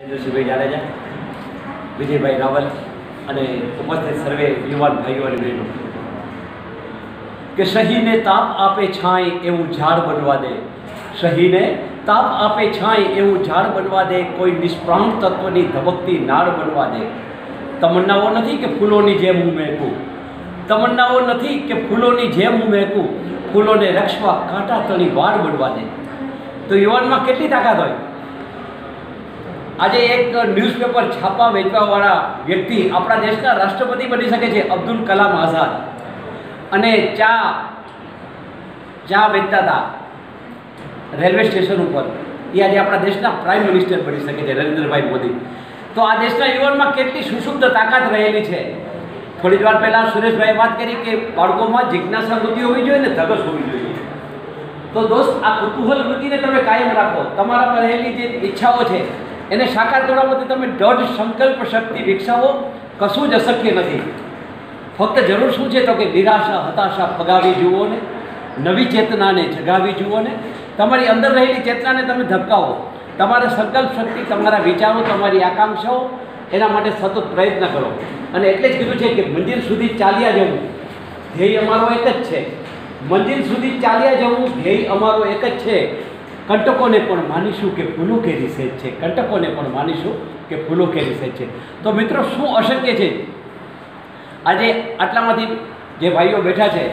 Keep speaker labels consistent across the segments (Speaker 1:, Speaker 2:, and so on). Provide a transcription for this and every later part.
Speaker 1: ભાઈ જાડેજા, વિજયભાઈ રાવલ અને ઉપસ્થિત સર્વે યુવાન ભાઈઓ અને બહેનો કે સહીને તાપ આપે છાંય એવું ઝાડ બનવા દે, સહીને તાપ આપે છાંય એવું ઝાડ બનવા દે, કોઈ નિષ્પ્રાણ તત્વની ધબકતી નાળ બનવા દે। તમન્નાઓ નથી કે ફૂલોની જેમ હું મહેકું, તમન્નાઓ નથી કે ફૂલોની જેમ હું મહેકું, ફૂલોને રક્ષવા કાંટા તળી વાડ બનવા દે। તો યુવાનમાં કેટલી તાકાત હોય। આજે એક ન્યૂઝપેપર છાપા વેચવાવાળા વ્યક્તિ આપણા દેશના રાષ્ટ્રપતિ બની શકે છે, અબ્દુલ કલામ આઝાદ, અને ચા વેચતા હતા રેલવે સ્ટેશન ઉપર, એ આજે આપણા દેશના પ્રાઇમ મિનિસ્ટર બની શકે છે, નરેન્દ્રભાઈ મોદી। તો આ દેશના યુવાનમાં કેટલી સુષુપ્ત તાકાત રહેલી છે। થોડી વાર પહેલાં સુરેશભાઈએ વાત કરી કે બાળકોમાં જિજ્ઞાસા વૃત્તિ હોવી જોઈએ ને ધગસ હોવી જોઈએ। તો દોસ્ત, આ કુતૂહલ વૃત્તિને તમે કાયમ રાખો, તમારામાં રહેલી જે ઈચ્છાઓ છે એને સાકાર કરવા માટે તમે દૃઢ સંકલ્પ શક્તિ વિકસાવો, કશું જ અશક્ય નથી। ફક્ત જરૂર શું છે તો કે નિરાશા હતાશા ફગાવી જુઓ ને નવી ચેતનાને જગાવી જુઓ ને તમારી અંદર રહેલી ચેતનાને તમે ધબકાવો। તમારા સંકલ્પ શક્તિ, તમારા વિચારો, તમારી આકાંક્ષાઓ, એના માટે સતત પ્રયત્ન કરો। અને એટલે જ કીધું છે કે મંજિલ સુધી ચાલ્યા જવું, ધ્યેય અમારો એક જ છે। મંજિલ સુધી ચાલ્યા જવું, ધ્યેય અમારો એક જ છે। કંટકોને પણ માનીશું કે ફૂલો કેરી સેજ છે, કંટકોને પણ માનીશું કે ફૂલો કેરી સેજ છે। તો મિત્રો, શું અશક્ય છે? આજે આટલામાંથી જે ભાઈઓ બેઠા છે,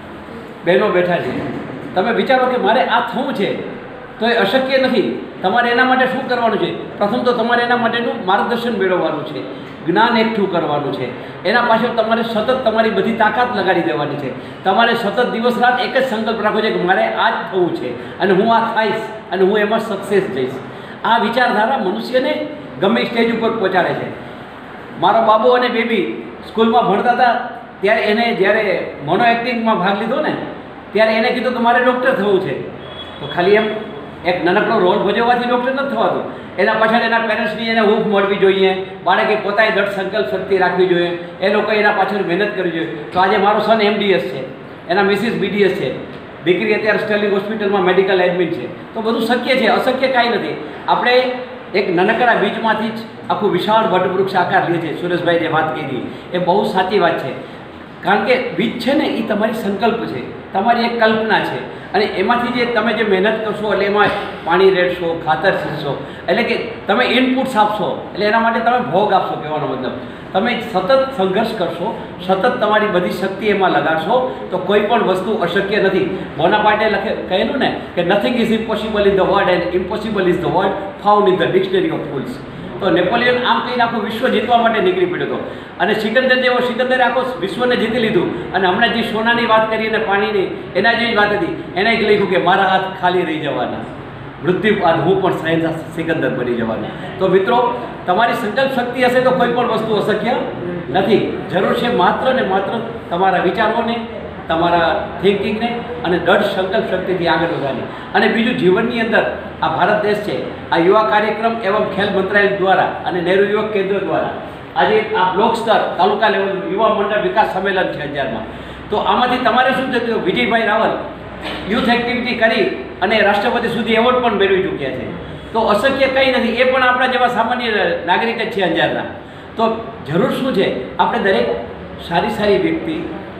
Speaker 1: બહેનો બેઠા છે, તમે વિચારો કે મારે આ થવું છે, તો એ અશક્ય નથી। તમારે એના માટે શું કરવાનું છે? પ્રથમ તો તમારે એના માટેનું માર્ગદર્શન મેળવવાનું છે, જ્ઞાન એકઠું કરવાનું છે, એના પાછળ તમારે સતત તમારી બધી તાકાત લગાડી દેવાની છે। તમારે સતત દિવસ રાત એક જ સંકલ્પ રાખવો છે કે મારે આ જ થવું છે અને હું આ થાઈશ અને હું એમાં સક્સેસ જઈશ। આ વિચારધારા મનુષ્યને ગમે સ્ટેજ ઉપર પહોંચાડે છે। મારો બાબુ અને બેબી સ્કૂલમાં ભણતા હતા ત્યારે એને જ્યારે મોનો એક્ટિંગમાં ભાગ લીધો ને, ત્યારે એને કીધું કે મારે ડૉક્ટર થવું છે। તો ખાલી એમ એક નાનકડો રોલ ભજવવાથી ડૉક્ટર નથી થવાતું, એના પાછળ એના પેરેન્ટ્સની એને હૂંફ મળવી જોઈએ, બાળકે પોતાએ દૃઢ સંકલ્પ શક્તિ રાખવી જોઈએ, એ લોકોએ એના પાછળ મહેનત કરવી જોઈએ। તો આજે મારો સન MDS છે, એના મિસિસ BDS છે, દીકરી અત્યારે સ્ટર્લિંગ હોસ્પિટલમાં મેડિકલ એડમિન છે। તો બધું શક્ય છે, અશક્ય કાંઈ નથી। આપણે એક નાનકડા બીજમાંથી જ આખું વિશાળ વટવૃક્ષ આકાર લે છે। સુરેશભાઈ જે વાત કરી એ બહુ સાચી વાત છે, કારણ કે બીજ છે ને એ તમારી સંકલ્પ છે, તમારી એક કલ્પના છે, અને એમાંથી જે તમે જે મહેનત કરશો એટલે એમાં પાણી રેડશો, ખાતર છીંચશો, એટલે કે તમે ઇનપુટ્સ આપશો, એટલે એના માટે તમે ભોગ આપશો। કહેવાનો મતલબ તમે સતત સંઘર્ષ કરશો, સતત તમારી બધી શક્તિ એમાં લગાડશો, તો કોઈ પણ વસ્તુ અશક્ય નથી। બોનાપાર્ટે કહેલું ને કે nothing is impossible in the world and impossible is the world found in the dictionary of fools. તો નેપોલિયન આમ કહીને આખું વિશ્વ જીતવા માટે નીકળી પડ્યો હતો, અને સિકંદરે આખો વિશ્વને જીતી લીધું। અને હમણાં જે સોનાની વાત કરી અને પાણીની, એના જેવી વાત હતી, એને જ લખ્યું કે મારા હાથ ખાલી રહી જવાના, મૃત્યુ બાદ હું પણ સિકંદર બની જવાનો। તો મિત્રો, તમારી સંકલ્પ શક્તિ હશે તો કોઈ પણ વસ્તુ અશક્ય નથી। જરૂર છે માત્ર ને માત્ર તમારા વિચારોને, તમારા થિંકિંગને અને દૃઢ સંકલ્પ શક્તિથી આગળ વધવાની। અને બીજું, જીવનની અંદર આ ભારત દેશ છે, આ યુવા કાર્યક્રમ એવં ખેલ મંત્રાલય દ્વારા અને નહેરુ યુવક કેન્દ્ર દ્વારા આજે આ બ્લોક સ્તર, તાલુકા લેવલ યુવા મંડળ વિકાસ સંમેલન છે 11માં। તો આમાંથી તમારે શું થયું? વિજયભાઈ રાવલ યુથ એક્ટિવિટી કરી અને રાષ્ટ્રપતિ સુધી એવોર્ડ પણ મેળવી ચૂક્યા છે। તો અશક્ય કંઈ નથી, એ પણ આપણા જેવા સામાન્ય નાગરિક જ છે અંજારના। તો જરૂર શું છે? આપણે દરેક સારી વ્યક્તિ,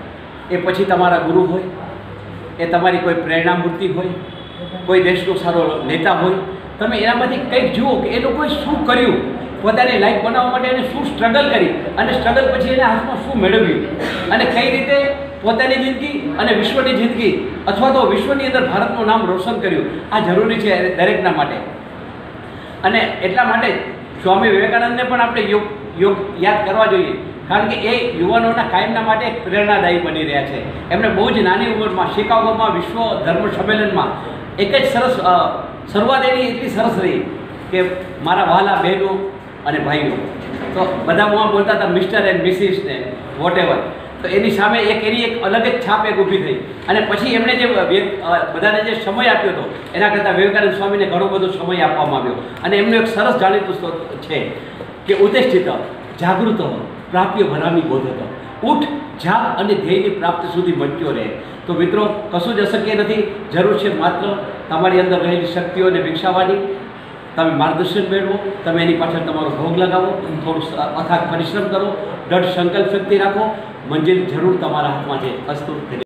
Speaker 1: એ પછી તમારા ગુરુ હોય, એ તમારી કોઈ પ્રેરણામૂર્તિ હોય, કોઈ દેશનો સારો નેતા હોય, તમે એનામાંથી કંઈક જુઓ કે એ લોકોએ શું કર્યું, પોતાની લાઈફ બનાવવા માટે એને શું સ્ટ્રગલ કરી, અને સ્ટ્રગલ પછી એના હાથમાં શું મેળવ્યું, અને કઈ રીતે પોતાની જિંદગી અને વિશ્વની જિંદગી અથવા તો વિશ્વની અંદર ભારતનું નામ રોશન કર્યું। આ જરૂરી છે દરેકના માટે। અને એટલા માટે સ્વામી વિવેકાનંદને પણ આપણે યોગ યાદ કરવા જોઈએ, કારણ કે એ યુવાનોના કાયમના માટે એક પ્રેરણાદાયી બની રહ્યા છે। એમણે બહુ જ નાની ઉંમરમાં શિકાગોમાં વિશ્વ ધર્મ સંમેલનમાં એક જ સરસ શરૂઆત એની એટલી સરસ રહી કે મારા વહાલા બહેનો અને ભાઈઓ, તો બધા હું બોલતા હતા મિસ્ટર એન્ડ મિસિસ ને વોટ એવર। તો એની સામે એની એક અલગ જ છાપ એક ઊભી થઈ, અને પછી એમણે જે બધાને જે સમય આપ્યો હતો એના કરતાં વિવેકાનંદ સ્વામીને ઘણો બધો સમય આપવામાં આવ્યો। અને એમનું એક સરસ જાણીતું સ્તોત્ર છે કે ઉત્તિષ્ઠિત જાગૃત પ્રાપ્ય ભરામી બોધત, ઉઠ જાગ અને ધ્યેયની પ્રાપ્તિ સુધી મટ્યો રહે। તો મિત્રો, કશું જ અશક્ય નથી। જરૂર છે માત્ર તમારી અંદર રહેલી શક્તિઓને વિકસાવવાની, તમે માર્ગદર્શન મેળવો, તમે એની પાછળ તમારો ભોગ લગાવો, થોડું અથાગ પરિશ્રમ કરો, દૃઢ સંકલ્પ શક્તિ રાખો, મંજિલ જરૂર તમારા હાથમાં છે. અસ્તુ.